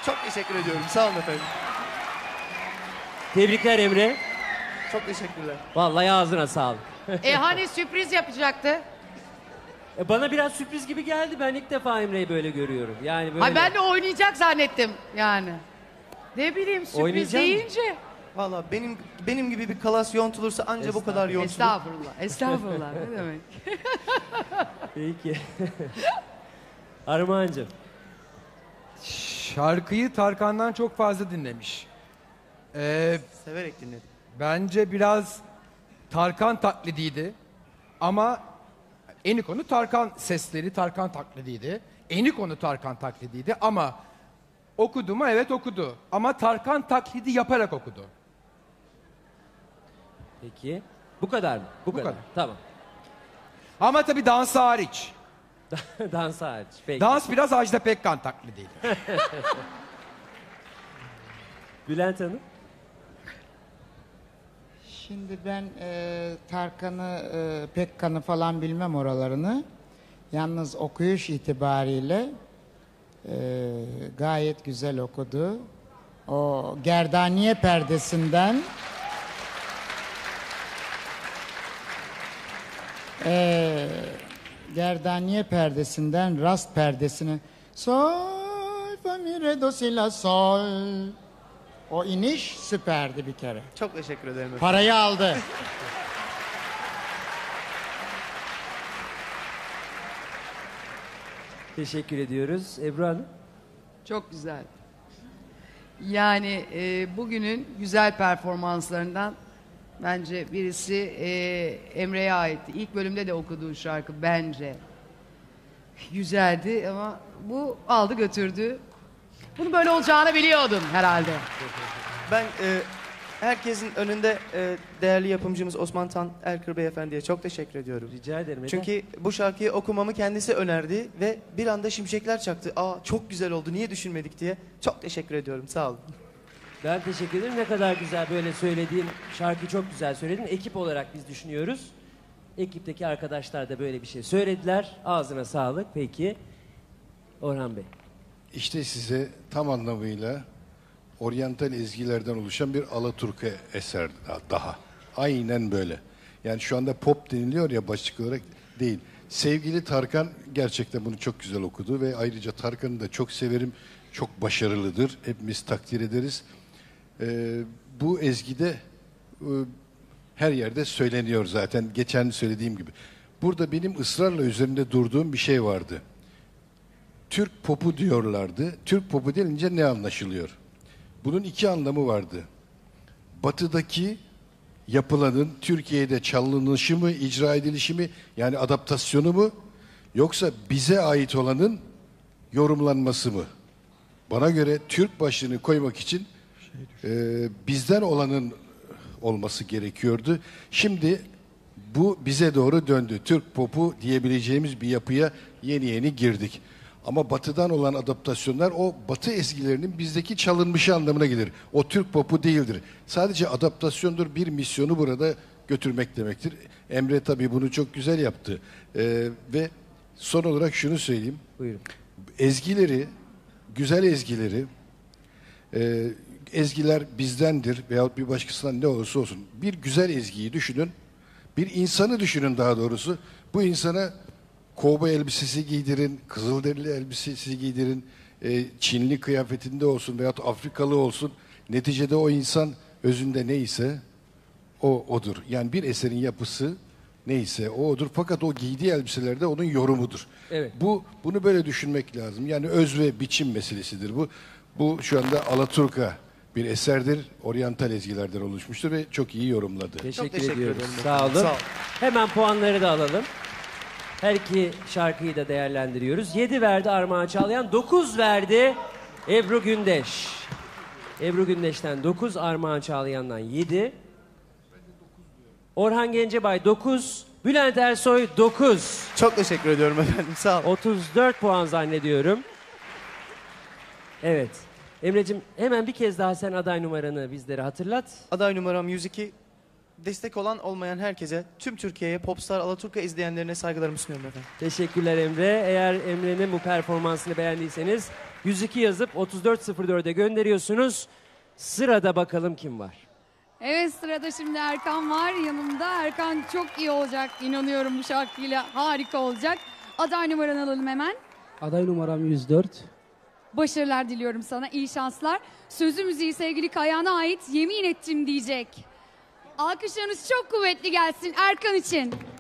Çok teşekkür ediyorum. Sağ olun efendim. Tebrikler Emre. Çok teşekkürler. Vallahi ağzına sağlık. Hani sürpriz yapacaktı? Bana biraz sürpriz gibi geldi. Ben ilk defa Emre'yi böyle görüyorum. Yani böyle. Ay ben de oynayacak zannettim yani. Ne bileyim sürpriz Oynayacak mı? deyince. Valla benim gibi bir kalas yontulursa anca bu kadar yontulur. Estağfurullah. Estağfurullah. Ne demek? Peki. Armağancığım. Şarkıyı Tarkan'dan çok fazla dinlemiş. Severek dinledim. Bence biraz Tarkan taklidiydi. Ama Eniko'nu Tarkan sesleri, Tarkan taklidiydi. Eniko'nu Tarkan taklidiydi ama okudu mu? Evet okudu. Ama Tarkan taklidi yaparak okudu. Peki. Bu kadar mı? Bu kadar. kadar. Tamam. Ama tabii dans hariç. Dans hariç. Peki. Dans biraz Ajda Pekkan taklidiydi. Bülent Hanım. Şimdi ben Tarkan'ı, Pekkan'ı falan bilmem oralarını. Yalnız okuyuş itibariyle gayet güzel okudu. O Gerdaniye perdesinden Gerdaniye perdesinden Rast perdesine Sol, fa, mi, re, do, si, la, sol. O iniş süperdi bir kere. Çok teşekkür ederim efendim. Parayı aldı. Teşekkür ediyoruz. Ebru Hanım. Çok güzel. Yani bugünün güzel performanslarından bence birisi Emre'ye aitti. İlk bölümde de okuduğu şarkı bence güzeldi ama bu aldı götürdü. Bunun böyle olacağını biliyordun herhalde. Ben herkesin önünde değerli yapımcımız Osman Tan Erkır Beyefendi'ye çok teşekkür ediyorum. Rica ederim. Neden? Çünkü bu şarkıyı okumamı kendisi önerdi ve bir anda şimşekler çaktı. Aa çok güzel oldu, niye düşünmedik diye. Çok teşekkür ediyorum, sağ olun. Ben teşekkür ederim. Ne kadar güzel böyle söylediğin şarkıyı çok güzel söyledin. Ekip olarak biz düşünüyoruz. Ekipteki arkadaşlar da böyle bir şey söylediler. Ağzına sağlık. Peki. Orhan Bey. İşte size tam anlamıyla oryantal ezgilerden oluşan bir Alaturka eser daha. Aynen böyle. Yani şu anda pop deniliyor ya başlık olarak değil. Sevgili Tarkan gerçekten bunu çok güzel okudu ve ayrıca Tarkan'ı da çok severim. Çok başarılıdır. Hepimiz takdir ederiz. Bu ezgide her yerde söyleniyor zaten. Geçen söylediğim gibi. Burada benim ısrarla üzerinde durduğum bir şey vardı. Türk popu diyorlardı. Türk popu denince ne anlaşılıyor? Bunun iki anlamı vardı. Batı'daki yapılanın Türkiye'de çalınışı mı, icra edilişi mi, yani adaptasyonu mu, yoksa bize ait olanın yorumlanması mı? Bana göre Türk başlığını koymak için bizden olanın olması gerekiyordu. Şimdi bu bize doğru döndü. Türk popu diyebileceğimiz bir yapıya yeni yeni girdik. Ama batıdan olan adaptasyonlar o batı ezgilerinin bizdeki çalınmışı anlamına gelir. O Türk popu değildir. Sadece adaptasyondur, bir misyonu burada götürmek demektir. Emre tabii bunu çok güzel yaptı. Ve son olarak şunu söyleyeyim. Buyurun. Ezgileri, güzel ezgileri, ezgiler bizdendir veyahut bir başkasından ne olursa olsun. Bir güzel ezgiyi düşünün, bir insanı düşünün daha doğrusu. Bu insana kovboy elbisesi giydirin, kızılderili elbisesi giydirin, Çinli kıyafetinde olsun veyahut Afrikalı olsun. Neticede o insan özünde neyse o odur. Yani bir eserin yapısı neyse o odur. Fakat o giydiği elbiselerde onun yorumudur. Evet. Bunu böyle düşünmek lazım. Yani öz ve biçim meselesidir bu. Bu şu anda Alaturka bir eserdir. Oryantal ezgilerden oluşmuştur ve çok iyi yorumladı. Teşekkür teşekkür ediyoruz. ederim. Sağ olun. Sağ olun. Hemen puanları da alalım. Her iki şarkıyı da değerlendiriyoruz. 7 verdi Armağan Çağlayan, 9 verdi Ebru Gündeş. Ebru Gündeş'ten 9, Armağan Çağlayan'dan 7. Orhan Gencebay 9, Bülent Ersoy 9. Çok teşekkür ediyorum efendim, sağ olun. 34 puan zannediyorum. Evet. Emre'cim hemen bir kez daha sen aday numaranı bizlere hatırlat. Aday numaram 102. Destek olan olmayan herkese, tüm Türkiye'ye, Popstar Alaturka izleyenlerine saygılarımı sunuyorum efendim. Teşekkürler Emre. Eğer Emre'nin bu performansını beğendiyseniz 102 yazıp 3404'e gönderiyorsunuz. Sırada bakalım kim var? Evet, sırada şimdi Erkan var yanımda. Erkan çok iyi olacak, inanıyorum bu şarkıyla harika olacak. Aday numaranı alalım hemen. Aday numaram 104. Başarılar diliyorum sana, iyi şanslar. Sözü müziği sevgili Kayahan'a ait, yemin ettim diyecek. Alkışlarınız çok kuvvetli gelsin Erkan için.